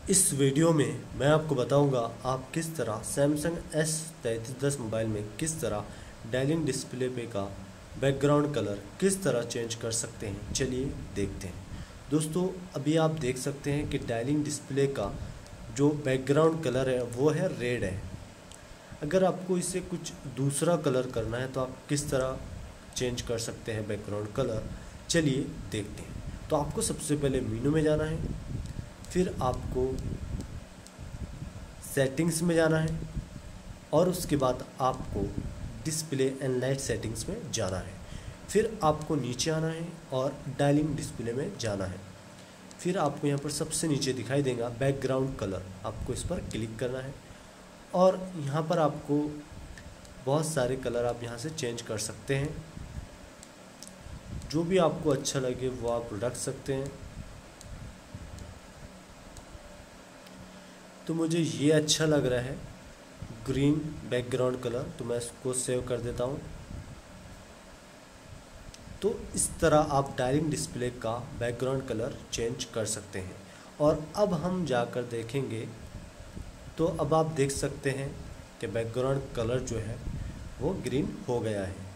इस वीडियो में मैं आपको बताऊंगा आप किस तरह सैमसंग S3310 मोबाइल में किस तरह डायलिंग डिस्प्ले पे का बैकग्राउंड कलर किस तरह चेंज कर सकते हैं। चलिए देखते हैं। दोस्तों अभी आप देख सकते हैं कि डायलिंग डिस्प्ले का जो बैकग्राउंड कलर है वो है रेड है। अगर आपको इसे कुछ दूसरा कलर करना है तो आप किस तरह चेंज कर सकते हैं बैकग्राउंड कलर, चलिए देखते हैं। तो आपको सबसे पहले मेनू में जाना है, फिर आपको सेटिंग्स में जाना है और उसके बाद आपको डिस्प्ले एंड लाइट सेटिंग्स में जाना है। फिर आपको नीचे आना है और डायलिंग डिस्प्ले में जाना है। फिर आपको यहाँ पर सबसे नीचे दिखाई देगा बैकग्राउंड कलर, आपको इस पर क्लिक करना है और यहाँ पर आपको बहुत सारे कलर आप यहाँ से चेंज कर सकते हैं। जो भी आपको अच्छा लगे वो आप रख सकते हैं। तो मुझे ये अच्छा लग रहा है ग्रीन बैकग्राउंड कलर, तो मैं इसको सेव कर देता हूँ। तो इस तरह आप डायलिंग डिस्प्ले का बैकग्राउंड कलर चेंज कर सकते हैं। और अब हम जाकर देखेंगे तो अब आप देख सकते हैं कि बैकग्राउंड कलर जो है वो ग्रीन हो गया है।